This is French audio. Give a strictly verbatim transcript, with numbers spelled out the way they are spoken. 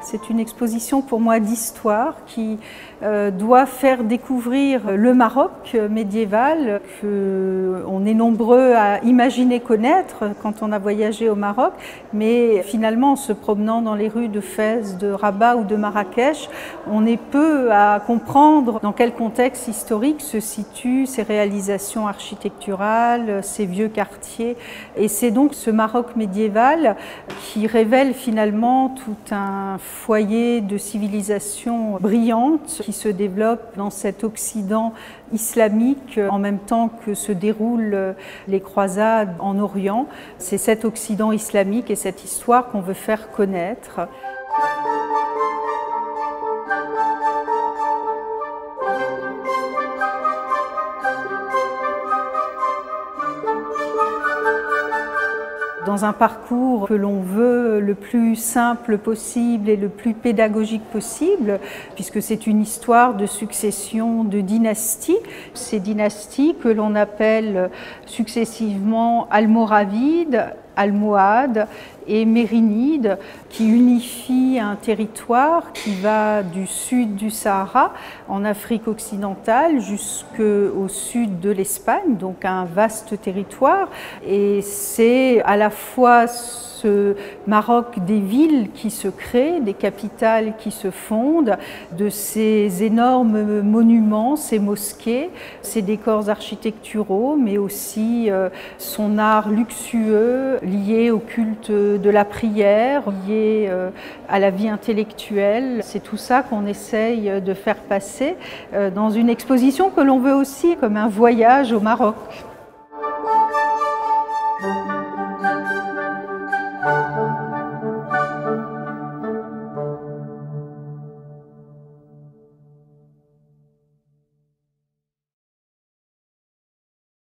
C'est une exposition pour moi d'histoire qui euh, doit faire découvrir le Maroc médiéval qu'on est nombreux à imaginer connaître quand on a voyagé au Maroc, mais finalement en se promenant dans les rues de Fès, de Rabat ou de Marrakech, on est peu à comprendre dans quel contexte historique se situent ces réalisations architecturales, ces vieux quartiers. Et c'est donc ce Maroc médiéval qui révèle finalement tout un foyer de civilisation brillante qui se développe dans cet Occident islamique en même temps que se déroulent les croisades en Orient. C'est cet Occident islamique et cette histoire qu'on veut faire connaître. Dans un parcours que l'on veut le plus simple possible et le plus pédagogique possible, puisque c'est une histoire de succession de dynasties. Ces dynasties que l'on appelle successivement almoravides, almohades et mérinides, qui unifient un territoire qui va du sud du Sahara, en Afrique occidentale, jusqu'au sud de l'Espagne, donc un vaste territoire. Et c'est à la fois ce Maroc des villes qui se créent, des capitales qui se fondent, de ces énormes monuments, ces mosquées, ces décors architecturaux, mais aussi euh, son art luxueux lié au culte de la prière, lié euh, à la vie intellectuelle. C'est tout ça qu'on essaye de faire passer euh, dans une exposition que l'on veut aussi comme un voyage au Maroc.